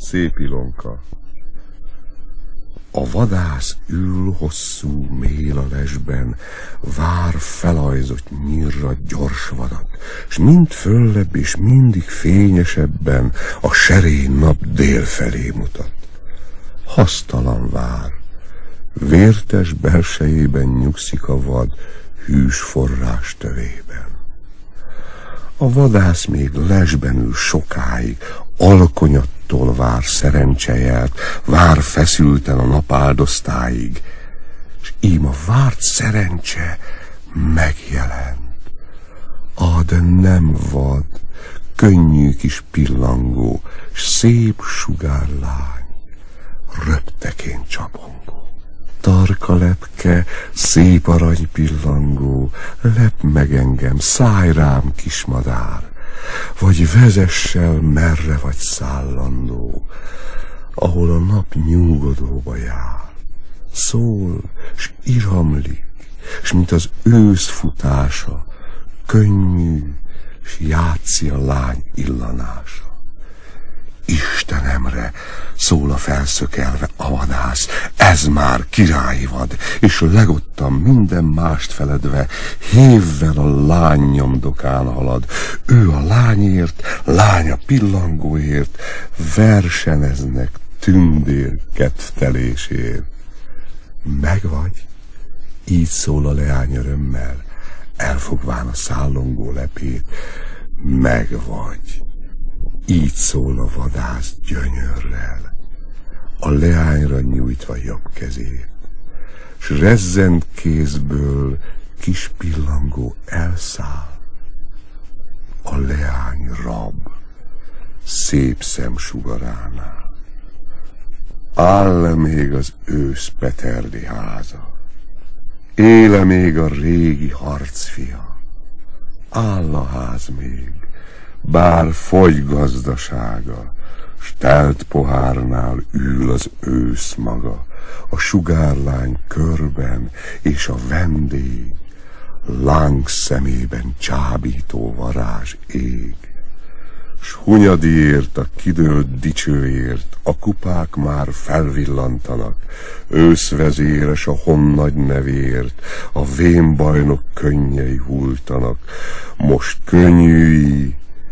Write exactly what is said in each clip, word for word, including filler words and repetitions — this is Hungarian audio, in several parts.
Szép Ilonka. A vadász ül hosszú mélalesben, vár felajzott nyírra gyors vadat, s mind föllebb és mindig fényesebben a serén nap dél felé mutat. Hasztalan vár, vértes belsejében nyugszik a vad, hűs forrás tövében. A vadász még lesben ül sokáig, alkonyattól vár szerencsejelt, vár feszülten a napáldosztáig, s ím a várt szerencse megjelent. Ah, de nem vad, könnyű kis pillangó, s szép sugárlány, röptekén csapongó. Tarka lepke, szép arany pillangó, lep meg engem, szállj rám, kismadár, vagy vezessel merre vagy szállandó, ahol a nap nyugodóba jár. Szól, s iramlik, s mint az ősz futása, könnyű, s játszi a lány illanása. Istenemre, szól a felszökelve a vadász, ez már királyi vad, és legottan minden mást feledve, hévvel a lány nyomdokán halad. Ő a lányért, lány a pillangóért, verseneznek tündér kedvtelésért. Megvagy? Így szól a leány örömmel, elfogván a szállongó lepét. Megvagy. Így szól a vadász gyönyörrel, a leányra nyújtva jobb kezét, s rezzent kézből kis pillangó elszáll. A leány rab, szép szem sugaránál. Áll-e még az ősz peterli háza? Éle még a régi harcfia? Áll a ház még, bár fogy gazdasága, s telt pohárnál ül az ősz maga, a sugárlány körben, és a vendég láng szemében csábító varázs ég. S Hunyadiért, a kidőlt dicsőért a kupák már felvillantanak, őszvezéres a honnagy nevéért, a vénbajnok könnyei hultanak, most könnyűi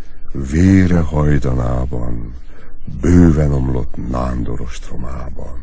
vére hajdanában, bőven omlott nándorostromában.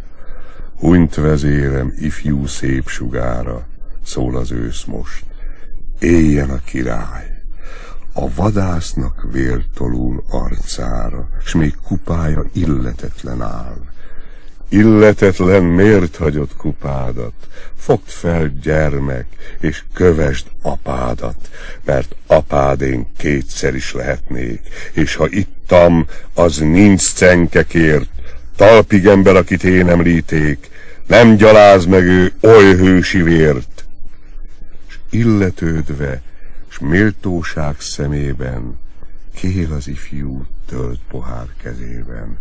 Hunyt vezérem ifjú szép sugára, szól az ősz most, éljen a király. A vadásznak vér tolul arcára, s még kupája illetetlen áll. Illetetlen miért hagyott kupádat? Fogd fel, gyermek, és kövesd apádat, mert apád én kétszer is lehetnék, és ha ittam, az nincs cenkekért, talpig ember, akit én említék, nem gyaláz meg ő oly hősi vért. S illetődve, s méltóság szemében kél az ifjú tölt pohár kezében.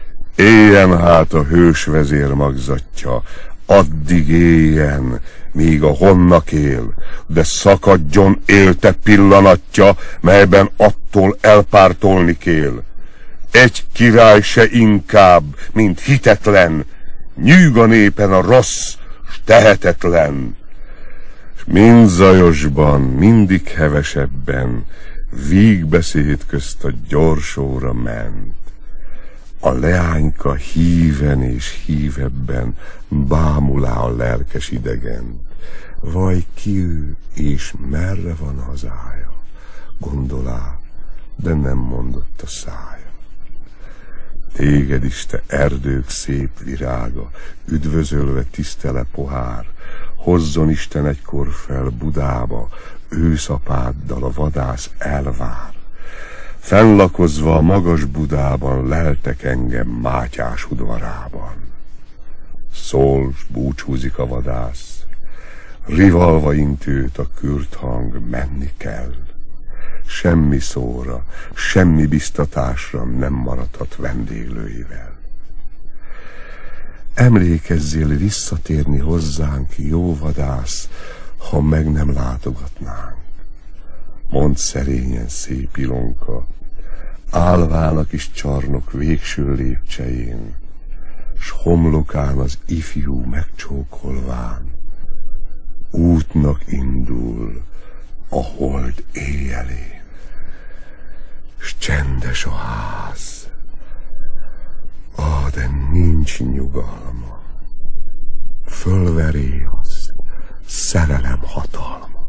Éljen hát a hős vezér magzatja, addig éljen, míg a honnak él, de szakadjon élte pillanatja, melyben attól elpártolni kél. Egy király se inkább, mint hitetlen, nyűg a népen a rossz, s tehetetlen. S mind zajosban, mindig hevesebben, vígbeszéd közt a gyors óra ment. A leányka híven és hívebben bámulá a lelkes idegen. Vaj ki ő, és merre van hazája? Gondolá, de nem mondott a szája. Téged is, te erdők szép virága, üdvözölve tisztele pohár, hozzon Isten egykor fel Budába, őszapáddal a vadász elvár. Fennlakozva a magas Budában leltek engem Mátyás udvarában. Szól, s búcsúzik a vadász, rivalva intőt a kürt hang, menni kell. Semmi szóra, semmi biztatásra nem maradhat vendéglőivel. Emlékezzél visszatérni hozzánk, jó vadász, ha meg nem látogatnánk. Mondd szerényen, szép Ilonka, Állván a kis csarnok végső lépcsején, s homlokán az ifjú megcsókolván, útnak indul a hold éjjelén, s csendes a ház, ah, de nincs nyugalma, fölveri az szerelem hatalma.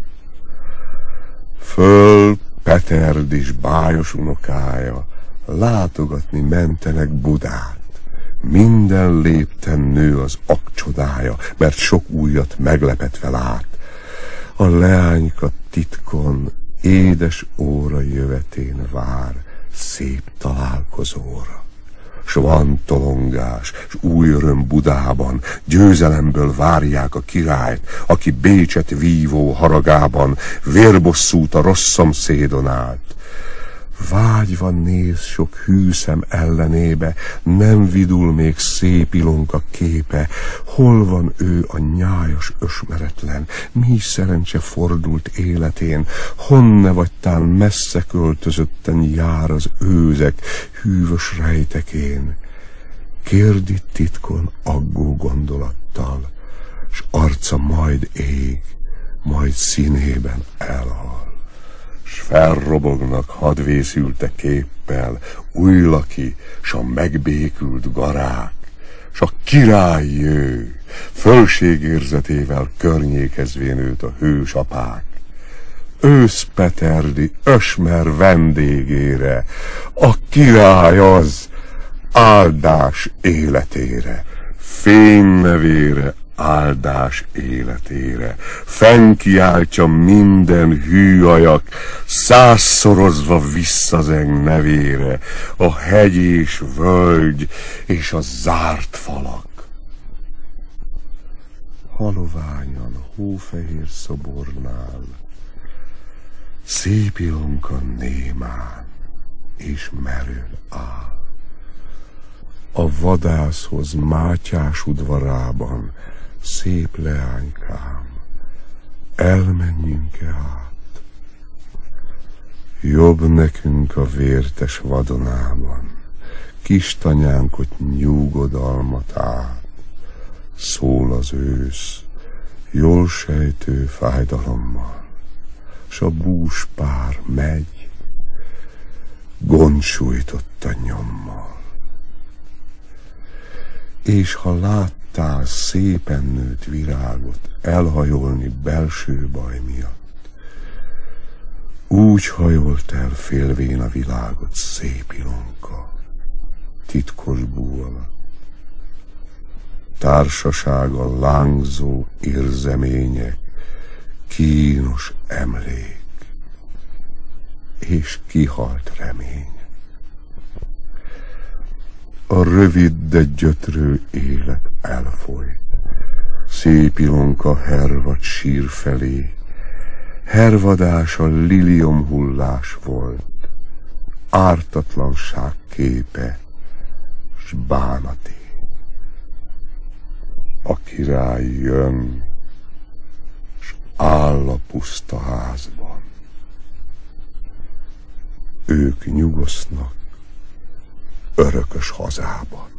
Föl Peterd is bájos unokája látogatni mentenek Budát. Minden lépten nő az akcsodája, mert sok újat meglepetve lát. A leányka titkon édes óra jövetén vár szép találkozóra. S van tolongás, s új öröm Budában, győzelemből várják a királyt, aki Bécset vívó haragában vérbosszút a rossz szomszédon állt. Vágyva néz sok hűszem ellenébe, nem vidul még szép Ilonka képe. Hol van ő a nyájas ösmeretlen, mi szerencse fordult életén? Honne vagy tán messze költözötten jár az őzek hűvös rejtekén? Kérdi titkon aggó gondolattal, s arca majd ég, majd színében elhal. S felrobognak hadvészülte képpel újlaki, s a megbékült garák, s a király jő, fölségérzetével környékezvén őt a hős apák. Őszpeterdi ösmer vendégére, a király az áldás életére, fénynevére, áldás életére, fennkiáltja minden hű ajak, százszorozva visszazeng nevére, a hegy és völgy és a zárt falak. Haloványan hófehér szobornál, szép Ilonka némán és merőn áll. A vadászhoz Mátyás udvarában, szép leánykám, elmenjünk-e át? Jobb nekünk a vértes vadonában, kis tanyánkot nyugodalmat át. Szól az ősz, jól sejtő fájdalommal, s a búspár megy, gondsújtotta nyommal. És ha láttál szépen nőtt virágot elhajolni belső baj miatt, úgy hajolt el félvén a világot szép Ilonka, titkos bú alatt. Társasága lángzó érzemények, kínos emlék, és kihalt remény. A rövid, de gyötrő élet elfolyt. Szép Ilonka hervad sír felé, hervadása liliomhullás volt, ártatlanság képe, s bánaté. A király jön, s áll a puszta házban. Ők nyugosznak örökös hazában.